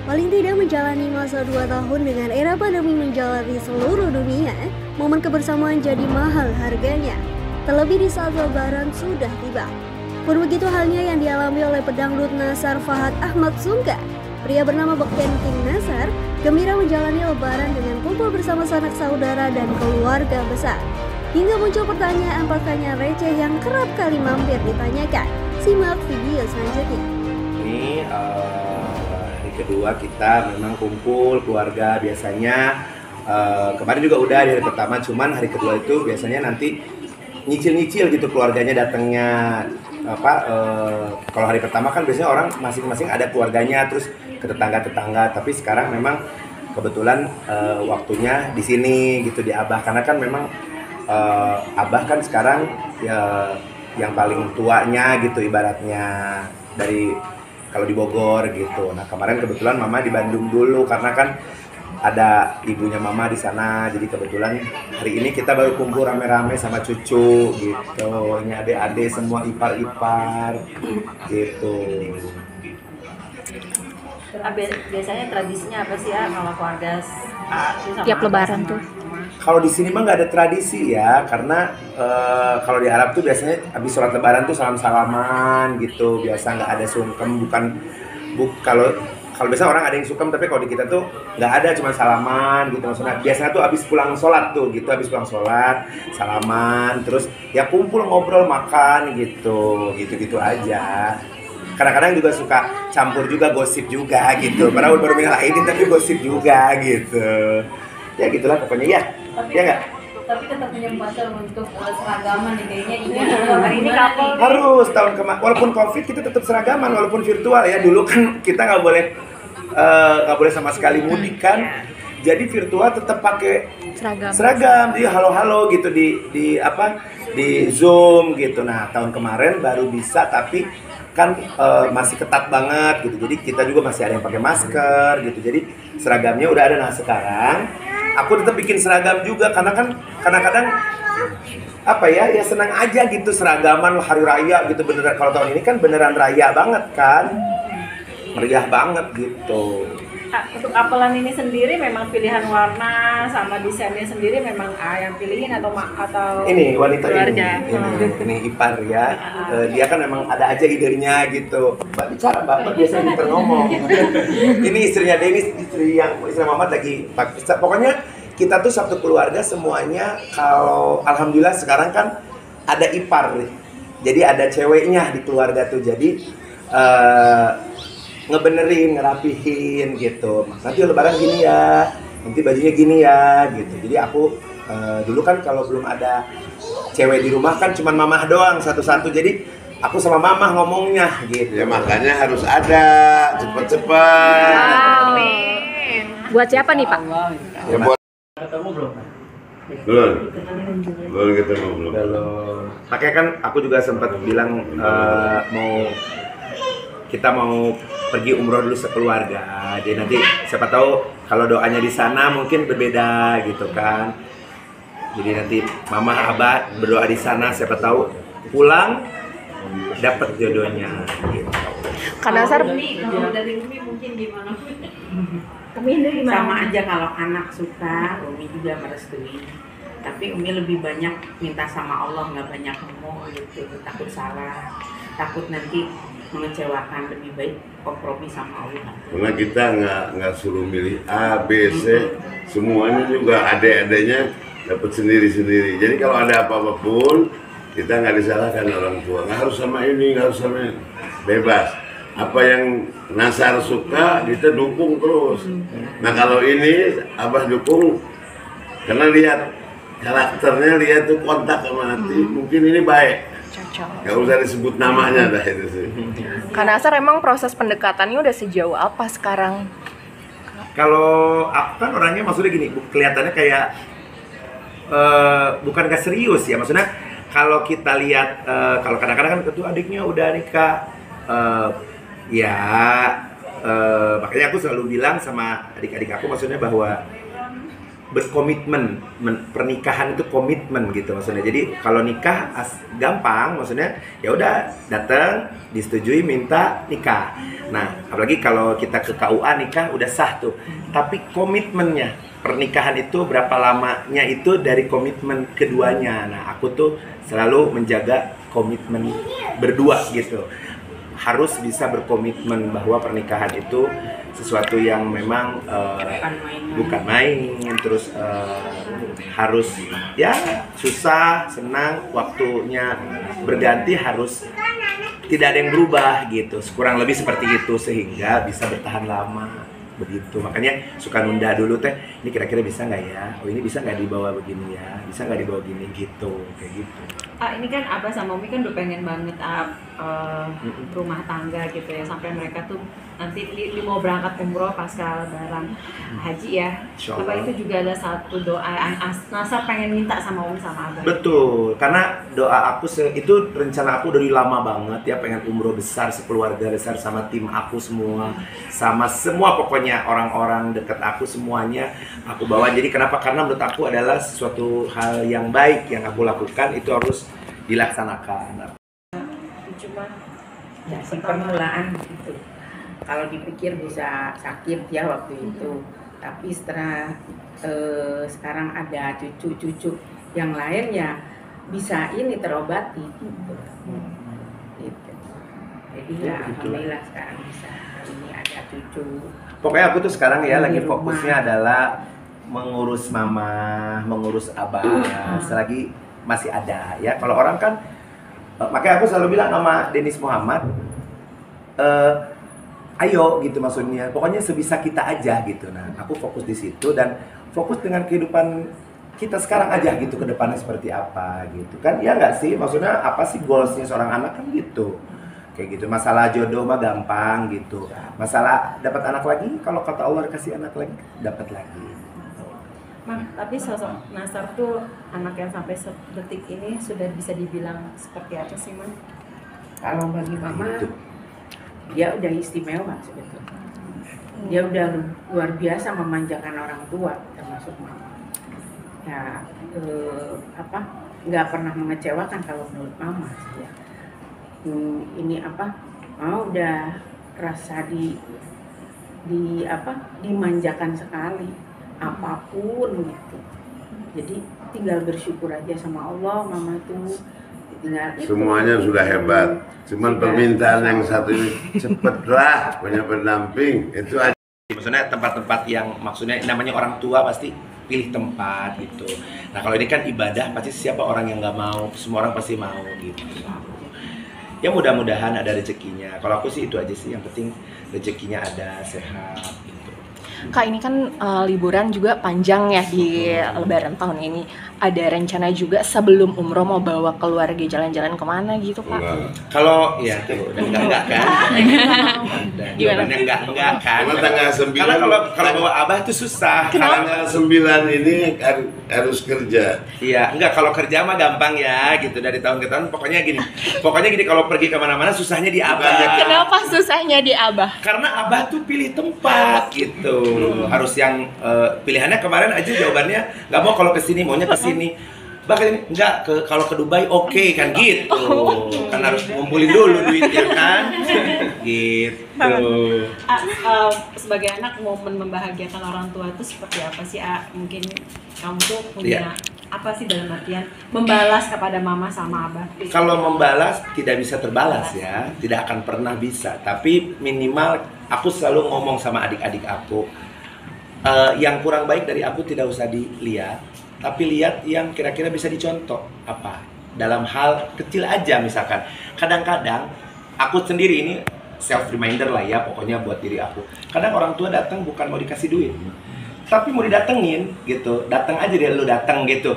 Paling tidak menjalani masa 2 tahun dengan era pandemi menjalani seluruh dunia, momen kebersamaan jadi mahal harganya. Terlebih di saat lebaran sudah tiba. Pun begitu halnya yang dialami oleh pedangdut Nasar Fahad Ahmad Sungkar. Pria bernama Beken King Nasar gembira menjalani lebaran dengan kumpul bersama sanak saudara dan keluarga besar. Hingga muncul pertanyaan receh yang kerap kali mampir ditanyakan. Simak video selanjutnya. Ini hari kedua kita memang kumpul keluarga biasanya. Kemarin juga udah di hari pertama, cuman hari kedua itu biasanya nanti nyicil-nyicil gitu keluarganya datangnya. Kalau hari pertama kan biasanya orang masing-masing ada keluarganya, terus ke tetangga-tetangga. Tapi sekarang memang kebetulan waktunya di sini gitu di Abah, karena kan memang Abah kan sekarang ya yang paling tuanya gitu ibaratnya dari kalau di Bogor gitu. Nah kemarin kebetulan Mama di Bandung dulu karena kan ada ibunya Mama di sana. Jadi kebetulan hari ini kita baru kumpul rame-rame sama cucu gitu. Ini adik-adik semua ipar-ipar gitu. Biasanya tradisinya apa sih ya kalau keluarga tiap lebaran tuh? Kalau di sini mah nggak ada tradisi ya, karena kalau di Arab tuh biasanya habis sholat lebaran tuh salam-salaman gitu, biasa nggak ada sungkem, kalau biasa orang ada yang sungkem, tapi kalau di kita tuh nggak ada, cuma salaman gitu maksudnya. Biasanya tuh habis pulang sholat tuh gitu, habis pulang sholat salaman, terus ya kumpul ngobrol makan gitu aja. Kadang-kadang juga suka campur juga gosip juga gitu, padahal baru minal aidin tapi gosip juga gitu. Ya gitulah pokoknya ya. Ya nggak? Tapi tetap menyempatkan untuk seragaman nih kayaknya hari ini kapal harus tahun kemarin walaupun COVID kita tetap seragaman walaupun virtual ya. Dulu kan kita nggak boleh sama sekali mudik kan, jadi virtual tetap pakai seragam. Jadi halo gitu di Zoom gitu. Nah tahun kemarin baru bisa, tapi kan masih ketat banget gitu, jadi kita juga masih ada yang pakai masker gitu, jadi seragamnya udah ada. Nah sekarang aku tetap bikin seragam juga karena kan kadang-kadang ya senang aja gitu seragaman hari raya gitu. Beneran kalau tahun ini kan beneran raya banget kan, meriah banget gitu. Untuk apelan ini sendiri memang pilihan warna sama desainnya sendiri memang yang pilihin atau ini wanita keluarga. ini ipar ya. Dia kan memang ada aja idenya gitu. Mbak bicara, Mbak biasanya pinter ngomong. Ini istrinya Denis, istri Mamat lagi. Pokoknya kita tuh satu keluarga semuanya. Kalau alhamdulillah sekarang kan ada ipar nih. Jadi ada ceweknya di keluarga tuh. Jadi ngebenerin, ngerapihin gitu. Nanti lebaran gini ya, nanti bajunya gini ya gitu. Jadi aku dulu kan kalau belum ada cewek di rumah kan cuma mamah doang satu-satu. Jadi aku sama mamah ngomongnya gitu. Ya makanya harus ada cepet-cepet. Amin. Buat siapa nih Pak? Ya buat Ketemu belum? belum ketemu belum. Makanya kan aku juga sempat bilang kita mau pergi umroh dulu sekeluarga. Jadi nanti siapa tahu kalau doanya di sana mungkin berbeda gitu kan. Jadi nanti Mama Abah berdoa di sana, siapa tahu pulang dapat jodohnya gitu. Karena kalau dari Umi mungkin gimana? Sama aja, kalau anak suka, Umi juga merestui. Tapi Umi lebih banyak minta sama Allah, nggak banyak ngomong gitu. Takut salah, takut nanti mengecewakan, lebih baik kompromi sama Allah. Karena kita nggak suruh milih A, B, C, semuanya juga adik-adiknya dapat sendiri-sendiri. Jadi kalau ada apa-apa pun kita nggak disalahkan orang tua. Nggak harus sama ini, nggak harus sama ini. Bebas. Apa yang Nasar suka kita dukung terus. Nah kalau ini Abah dukung karena lihat karakternya, lihat tuh kontak sama hati. Mungkin ini baik. Gak usah disebut namanya dah itu sih. Kak Nasar emang proses pendekatannya udah sejauh apa sekarang? Kalau aku kan orangnya maksudnya gini, kelihatannya kayak bukan gak serius ya. Maksudnya kalau kita lihat, kalau kadang-kadang kan ketua adiknya udah nikah, makanya aku selalu bilang sama adik-adik aku, maksudnya bahwa berkomitmen, pernikahan itu komitmen gitu maksudnya. Jadi kalau nikah gampang, maksudnya ya udah datang, disetujui, minta nikah. Nah, apalagi kalau kita ke KUA nikah udah sah tuh. Tapi komitmennya, pernikahan itu berapa lamanya itu dari komitmen keduanya. Nah, aku tuh selalu menjaga komitmen berdua gitu. Harus bisa berkomitmen bahwa pernikahan itu sesuatu yang memang bukan main, terus harus ya susah, senang, waktunya berganti, harus tidak ada yang berubah gitu, kurang lebih seperti itu sehingga bisa bertahan lama begitu. Makanya suka nunda dulu teh, ini kira-kira bisa nggak ya, oh ini bisa nggak dibawa begini ya, bisa nggak dibawa gini gitu, kayak gitu. Ini kan Abah sama Umi kan udah pengen banget rumah tangga gitu ya, sampai mereka tuh nanti mau berangkat umroh pasca lebaran haji ya. Apa itu juga ada satu doa yang Nasa pengen minta sama Umi sama Abah? Betul, karena doa aku itu rencana aku dari lama banget ya, pengen umroh besar sekeluarga besar sama tim aku semua, sama semua pokoknya orang-orang dekat aku semuanya aku bawa. Jadi kenapa? Karena menurut aku adalah sesuatu hal yang baik yang aku lakukan, itu harus dilaksanakan. Cuma ya, permulaan gitu. Kalau dipikir bisa sakit ya waktu itu, tapi setelah sekarang ada cucu-cucu yang lain ya bisa ini terobati gitu. Gitu. Jadi ya alhamdulillah sekarang bisa ini ada cucu. Pokoknya aku tuh sekarang ya lagi rumah. fokusnya adalah mengurus mama, mengurus abah, selagi masih ada ya. Kalau orang kan, makanya aku selalu bilang sama Dennis Muhammad, ayo gitu, maksudnya pokoknya sebisa kita aja gitu. Nah, aku fokus di situ dan fokus dengan kehidupan kita sekarang aja gitu, ke depannya seperti apa gitu kan. Ya nggak sih, maksudnya apa sih goalsnya seorang anak kan gitu, kayak gitu. Masalah jodoh mah gampang gitu, masalah dapat anak lagi, kalau kata Allah kasih anak lagi dapat lagi. Tapi sosok Nasar tuh anak yang sampai detik ini sudah bisa dibilang seperti apa sih, Man? Kalau bagi mama, dia udah istimewa sebetulnya. Dia udah luar biasa memanjakan orang tua, termasuk mama. Ya, nggak pernah mengecewakan kalau menurut mama. Ya. Ini mama udah rasa dimanjakan sekali, apapun gitu. Jadi tinggal bersyukur aja sama Allah, mama tuh. Semuanya sudah hebat, cuman permintaan yang satu ini cepetlah punya pendamping itu aja. Maksudnya tempat-tempat yang maksudnya namanya orang tua pasti pilih tempat gitu. Nah kalau ini kan ibadah, pasti siapa orang yang nggak mau, semua orang pasti mau gitu. Ya mudah-mudahan ada rezekinya. Kalau aku sih itu aja sih, yang penting rezekinya ada, sehat gitu. Kak, ini kan liburan juga panjang ya di Lebaran tahun ini. Ada rencana juga sebelum umroh mau bawa keluarga jalan-jalan kemana gitu, Kak? Kalau ya tuh udah enggak kan? Gimana? Enggak kan? Karena tanggal 9. Karena kalau bawa abah itu susah. Tanggal 9 ini harus kerja. Iya, enggak, kalau kerja mah gampang ya gitu, dari tahun ke tahun. Pokoknya gini kalau pergi kemana-mana susahnya di abah. Kenapa susahnya di Abah? Karena abah tuh pilih tempat gitu. Harus yang pilihannya kemarin aja jawabannya nggak mau, kalau kesini maunya kesini. Bahkan ini enggak, kalau ke Dubai oke kan gitu. Kan harus ngumpulin dulu duitnya kan. Gitu. Sebagai anak, momen membahagiakan orang tua itu seperti apa sih? Mungkin kamu tuh punya apa sih dalam artian membalas kepada mama sama abah? Kalau membalas tidak bisa terbalas ya, tidak akan pernah bisa. Tapi minimal aku selalu ngomong sama adik-adik aku, yang kurang baik dari aku tidak usah dilihat, tapi lihat yang kira-kira bisa dicontoh. Apa? Dalam hal kecil aja, misalkan kadang-kadang aku sendiri ini self reminder lah ya, pokoknya buat diri aku. Kadang orang tua datang bukan mau dikasih duit, tapi mau didatengin gitu. Datang aja deh, lu datang gitu,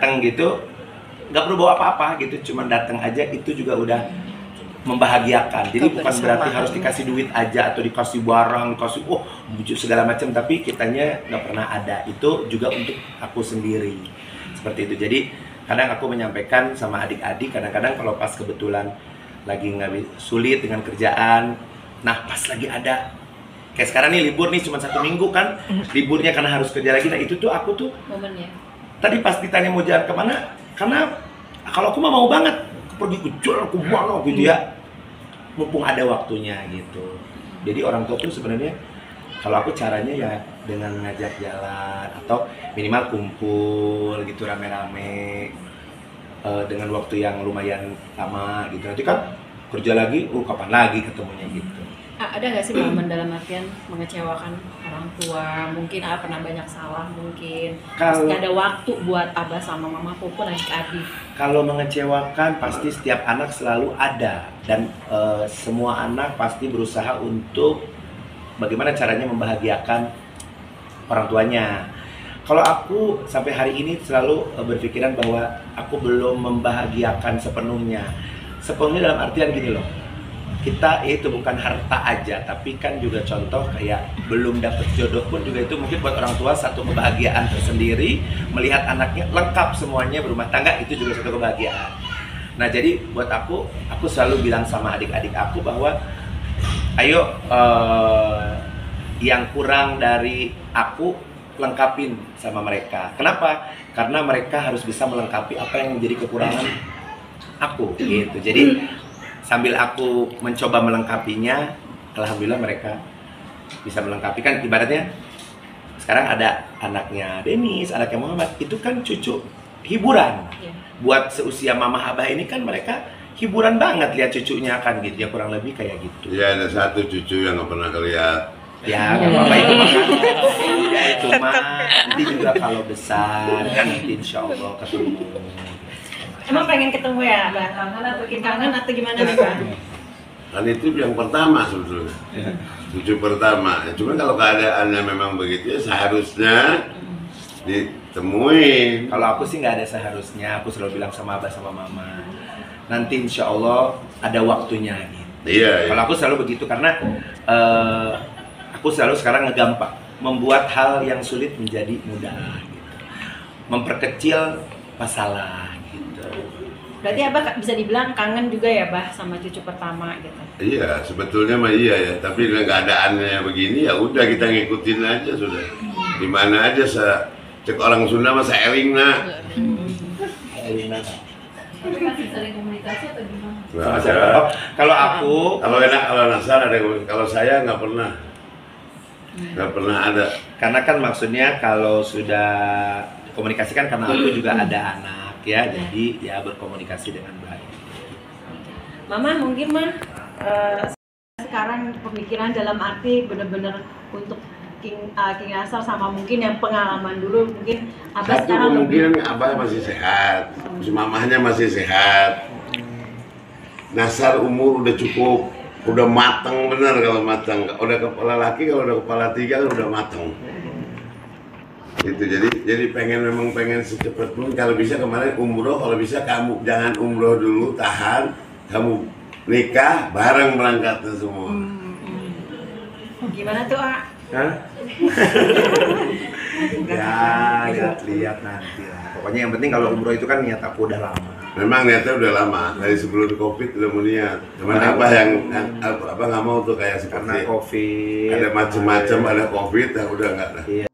nggak perlu bawa apa-apa gitu, cuman datang aja itu juga udah membahagiakan. Jadi bukan berarti harus dikasih duit aja atau dikasih barang, dikasih bujuk segala macam, tapi kitanya nggak pernah ada. Itu juga untuk aku sendiri seperti itu. Jadi kadang aku menyampaikan sama adik-adik, kadang-kadang kalau pas kebetulan lagi nggak sulit dengan kerjaan, nah pas lagi ada kayak sekarang nih libur nih cuma 1 minggu kan, liburnya karena harus kerja lagi. Nah itu tuh aku tuh momennya. Tadi pas ditanya mau jalan kemana, karena kalau aku mau banget pergi ke jalan ke mana gitu ya, mumpung ada waktunya gitu. Jadi orang tua tuh sebenarnya kalau aku caranya ya dengan ngajak jalan atau minimal kumpul gitu rame-rame dengan waktu yang lumayan lama gitu. Nanti kan kerja lagi, kapan lagi ketemunya gitu. Ada nggak sih momen dalam artian mengecewakan orang tua? Mungkin pernah banyak salah mungkin. Kalau nggak ada waktu buat abah sama mama pupun adik-adik. Kalau mengecewakan pasti setiap anak selalu ada dan semua anak pasti berusaha untuk bagaimana caranya membahagiakan orang tuanya. Kalau aku sampai hari ini selalu berpikiran bahwa aku belum membahagiakan sepenuhnya. Sepenuhnya dalam artian gini loh. Kita itu bukan harta aja, tapi kan juga contoh kayak belum dapet jodoh pun juga itu mungkin buat orang tua satu kebahagiaan tersendiri, melihat anaknya lengkap semuanya berumah tangga itu juga satu kebahagiaan. Nah jadi buat aku selalu bilang sama adik-adik aku bahwa ayo yang kurang dari aku lengkapin sama mereka. Kenapa? Karena mereka harus bisa melengkapi apa yang menjadi kekurangan aku gitu. Jadi sambil aku mencoba melengkapinya, alhamdulillah mereka bisa melengkapi. Kan ibaratnya sekarang ada anaknya Denis, anaknya Muhammad, itu kan cucu hiburan. Buat seusia mama abah ini kan mereka hiburan banget lihat cucunya kan gitu ya, kurang lebih kayak gitu. Ya ada satu cucu yang nggak pernah kelihat. Ya nggak apa-apa itu mah. Ya itu mah nanti juga kalau besar kan nanti insya Allah ketemu. Emang pengen ketemu ya, Bang? Kangen atau gimana nih, Bang? Kan itu yang pertama sebetulnya, cucu pertama. Cuma kalau keadaannya memang begitu ya seharusnya ditemuin. Kalau aku sih nggak ada seharusnya, aku selalu bilang sama abah sama mama. Nanti insya Allah ada waktunya gitu. Iya. Kalau aku selalu begitu karena aku selalu sekarang ngegampang membuat hal yang sulit menjadi mudah, gitu. Memperkecil masalah. Berarti abah bisa dibilang kangen juga ya bah sama cucu pertama gitu. Iya, sebetulnya mah iya ya. Tapi dengan keadaannya begini ya udah kita ngikutin aja sudah. Di mana aja cek orang Sunda mah saeling nah. Saeling nah. Tapi masih sering komunikasi atau gimana? Kalau aku, kalau Nasar ada, kalau saya nggak pernah ada. Karena kan maksudnya kalau sudah komunikasikan karena aku juga ada anak. Ya, jadi ya berkomunikasi dengan baik. Mama mungkin mah sekarang pemikiran dalam arti benar-benar untuk King Asar sama mungkin yang pengalaman dulu mungkin abah Satu sekarang kemungkinan abah masih sehat, mamahnya masih sehat. Nasar umur udah cukup, udah matang bener kalau matang. Udah kepala laki, kalau udah kepala tiga kan udah matang. Gitu, jadi memang pengen secepat pun kalau bisa kemarin umroh, kalau bisa kamu jangan umroh dulu, tahan, kamu nikah bareng berangkatnya semua. Gimana tuh Hah? Ya lihat nanti lah. Pokoknya yang penting kalau umroh itu kan niat aku udah lama. Memang niatnya udah lama, dari sebelum Covid udah mau niat. Cuman apa yang nggak mau tuh kayak seperti karena Covid ada macam-macam, ada Covid, udah nggak.